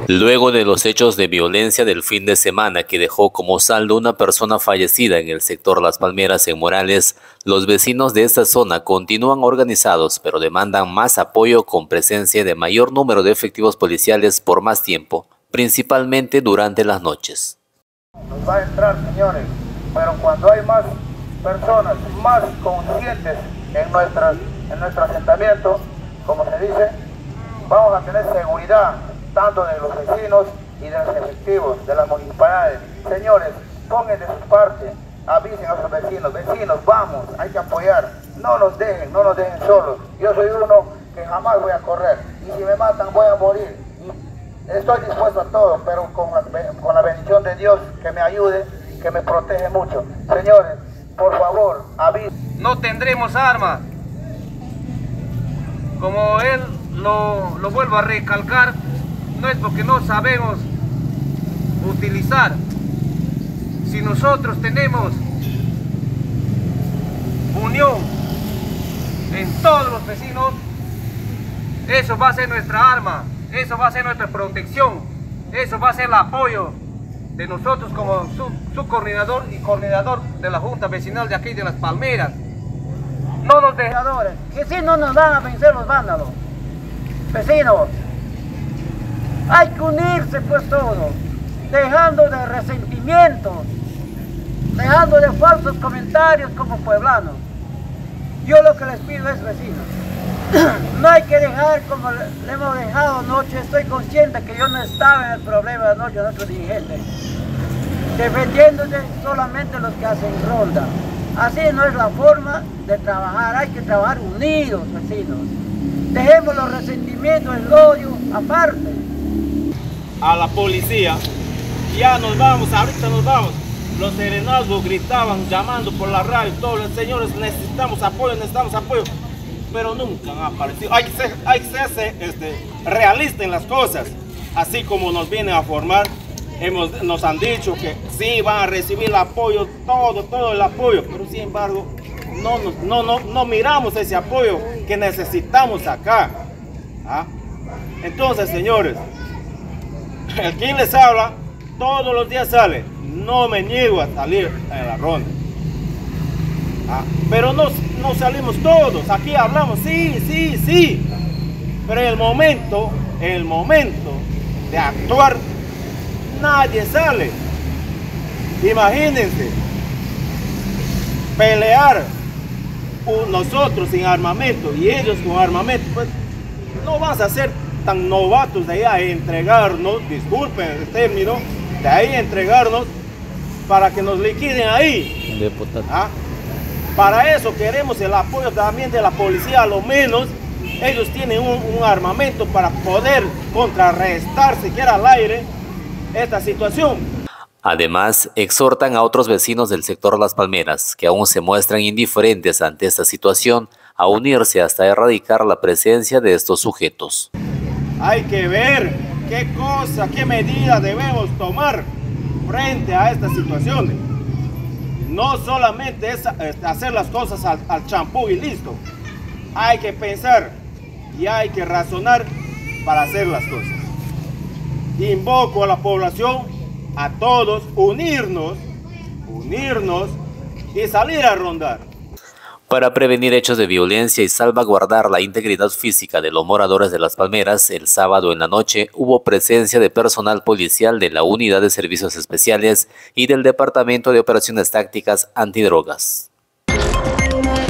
Luego de los hechos de violencia del fin de semana que dejó como saldo una persona fallecida en el sector Las Palmeras en Morales, los vecinos de esta zona continúan organizados, pero demandan más apoyo con presencia de mayor número de efectivos policiales por más tiempo, principalmente durante las noches. Nos va a entrar, señores, pero cuando hay más personas, más conscientes en nuestro asentamiento, como se dice, vamos a tener seguridad, tanto de los vecinos y de los efectivos, de las municipalidades. Señores, pongan de su parte, avisen a sus vecinos, vamos, hay que apoyar, no nos dejen solos. Yo soy uno que jamás voy a correr, y si me matan voy a morir. Y estoy dispuesto a todo, pero con la bendición de Dios, que me ayude, que me protege mucho. Señores, por favor, avisen. No tendremos armas. Como él lo vuelvo a recalcar, no es porque no sabemos utilizar. Si nosotros tenemos unión en todos los vecinos, eso va a ser nuestra arma, eso va a ser nuestra protección, eso va a ser el apoyo de nosotros como su coordinador y coordinador de la Junta Vecinal de aquí de Las Palmeras. No nos dejadores, que si no nos van a vencer los vándalos. Vecinos, hay que unirse pues todos, dejando de resentimientos, dejando de falsos comentarios como pueblanos. Yo lo que les pido es, vecinos, no hay que dejar como le hemos dejado anoche. Estoy consciente que yo no estaba en el problema de anoche de nuestros dirigentes, defendiéndose solamente los que hacen ronda. Así no es la forma de trabajar, hay que trabajar unidos, vecinos. Dejemos los resentimientos, el odio aparte. A la policía, ya nos vamos, ahorita nos vamos. Los serenazgos gritaban, llamando por la radio, todos los señores, necesitamos apoyo, pero nunca han aparecido. Hay que ser realista en las cosas, así como nos vienen a formar. Nos han dicho que sí van a recibir el apoyo, todo el apoyo, pero sin embargo no miramos ese apoyo que necesitamos acá. ¿Ah? Entonces, señores, el quien les habla todos los días sale, no me niego a salir en la ronda. ¿Ah? Pero no salimos todos, aquí hablamos, sí, pero en el momento de actuar, nadie sale. Imagínense pelear nosotros sin armamento y ellos con armamento, pues no vas a ser tan novatos de ahí a entregarnos, disculpen el término, de ahí a entregarnos para que nos liquiden ahí. ¿Ah? Para eso queremos el apoyo también de la policía, a lo menos ellos tienen un armamento para poder contrarrestar siquiera al aire esta situación. Además, exhortan a otros vecinos del sector Las Palmeras, que aún se muestran indiferentes ante esta situación, a unirse hasta erradicar la presencia de estos sujetos. Hay que ver qué medidas debemos tomar frente a estas situaciones. No solamente es hacer las cosas al champú y listo. Hay que pensar y hay que razonar para hacer las cosas. Invoco a la población, a todos, unirnos y salir a rondar. Para prevenir hechos de violencia y salvaguardar la integridad física de los moradores de Las Palmeras, el sábado en la noche hubo presencia de personal policial de la Unidad de Servicios Especiales y del Departamento de Operaciones Tácticas Antidrogas.